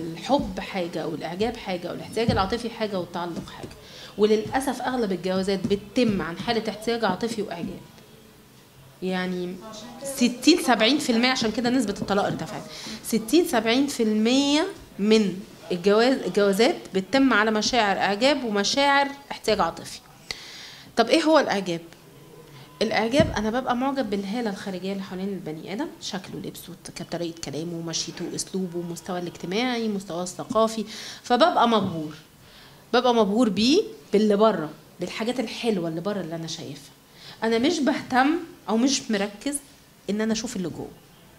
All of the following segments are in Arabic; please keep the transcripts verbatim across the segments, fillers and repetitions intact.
الحب حاجه والاعجاب حاجه والاحتياج العاطفي حاجه والتعلق حاجه. وللاسف اغلب الجوازات بتتم عن حاله احتياج عاطفي واعجاب. يعني ستين سبعين في المية، عشان كده نسبه الطلاق ارتفعت. ستين سبعين في المية من الجواز الجوازات بتتم على مشاعر اعجاب ومشاعر احتياج عاطفي. طب ايه هو الاعجاب؟ الاعجاب انا ببقى معجب بالهاله الخارجيه اللي حوالين البني ادم، شكله، لبسه، طريقه كلامه، مشيته، اسلوبه، مستواه الاجتماعي، مستواه الثقافي، فببقى مبهور. ببقى مبهور بيه، باللي بره، بالحاجات الحلوه اللي بره اللي انا شايفها. انا مش بهتم او مش مركز ان انا اشوف اللي جوه.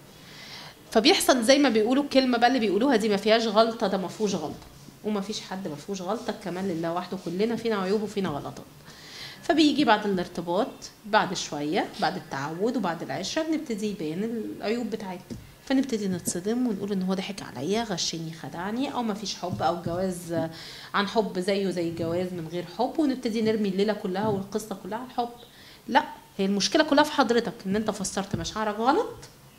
فبيحصل زي ما بيقولوا الكلمه بقى اللي بيقولوها دي، ما فيهاش غلطه، ده ما فيهوش غلطه. وما فيش حد ما فيهوش غلطه، كمان لله وحده، كلنا فينا عيوب وفينا غلطات. فبيجي بعد الارتباط، بعد شويه، بعد التعود وبعد العشره، بنبتدي يبان العيوب بتاعتنا، فنبتدي نتصدم ونقول ان هو ضحك عليا، غشني، خدعني، او ما فيش حب، او الجواز عن حب زيه زي الجواز من غير حب، ونبتدي نرمي الليله كلها والقصه كلها على الحب. لا، هي المشكله كلها في حضرتك، ان انت فسرت مشاعرك غلط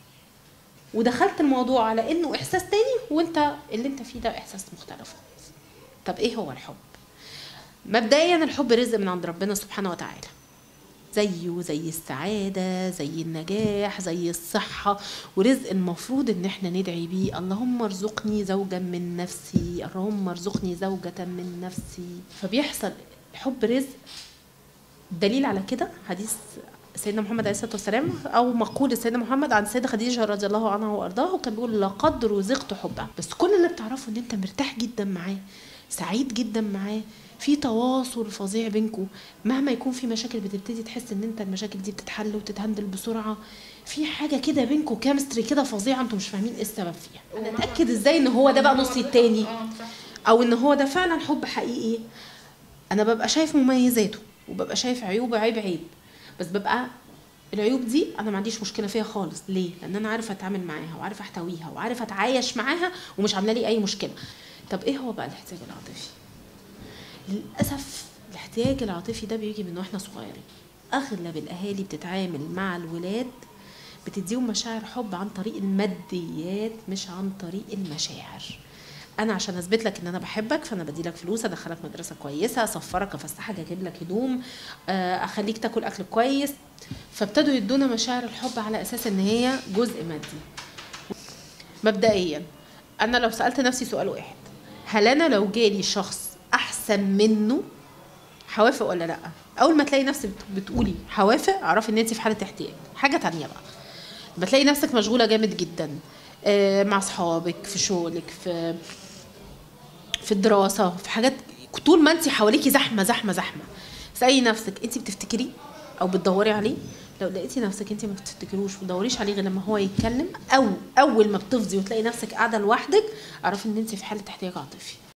ودخلت الموضوع على انه احساس تاني، وانت اللي انت فيه ده احساس مختلف. طب ايه هو الحب؟ مبدئيا الحب رزق من عند ربنا سبحانه وتعالى، زيه زي السعادة، زي النجاح، زي الصحة، ورزق المفروض ان احنا ندعي بيه. اللهم ارزقني زوجا من نفسي، اللهم ارزقني زوجة من نفسي. فبيحصل حب رزق. دليل على كده حديث سيدنا محمد عليه الصلاة والسلام، او مقولة سيدنا محمد عن السيدة خديجة رضي الله عنها وارضاها، وكان بيقول لقد رزقت حبها. بس كل اللي بتعرفه ان انت مرتاح جدا معاه، سعيد جدا معاه، في تواصل فظيع بينكم، مهما يكون في مشاكل بتبتدي تحس ان انت المشاكل دي بتتحل وتتهندل بسرعه، في حاجه كده بينكم كيمستري كده فظيعه، انتم مش فاهمين ايه السبب فيها. انا اتاكد ازاي ان هو ده بقى نصي التاني، او ان هو ده فعلا حب حقيقي؟ انا ببقى شايف مميزاته وببقى شايف عيوبه عيب عيب، بس ببقى العيوب دي انا ما عنديش مشكله فيها خالص. ليه؟ لان انا عارفه اتعامل معاها وعارفه احتويها وعارفه اتعايش معاها ومش عامله لي اي مشكله. طب ايه هو بقى الاحتياج العاطفي؟ للأسف الاحتياج العاطفي ده بيجي من واحنا صغيرين. أغلب الأهالي بتتعامل مع الولاد بتديهم مشاعر حب عن طريق الماديات، مش عن طريق المشاعر. أنا عشان أثبت لك إن أنا بحبك فأنا بديلك فلوس، أدخلك مدرسة كويسة، أسفرك، أفسحك، أجيب لك هدوم، أخليك تاكل أكل كويس. فابتدوا يدونا مشاعر الحب على أساس إن هي جزء مادي. مبدئيا أنا لو سألت نفسي سؤال واحد، هل أنا لو جالي شخص احسن منه هوافق ولا لا؟ اول ما تلاقي نفسك بتقولي هوافق، اعرفي ان انت في حاله احتياج. حاجه تانية بقى، بتلاقي نفسك مشغوله جامد جدا مع اصحابك، في شغلك، في في الدراسه، في حاجات، طول ما انت حواليكي زحمه زحمه زحمه، اسالي نفسك انت بتفتكري او بتدوري عليه؟ لو لقيتي نفسك انت ما بتفتكروش وما بتدوريش عليه غير لما هو يتكلم، او اول ما بتفضي وتلاقي نفسك قاعده لوحدك، اعرفي ان انت في حاله احتياج عاطفي.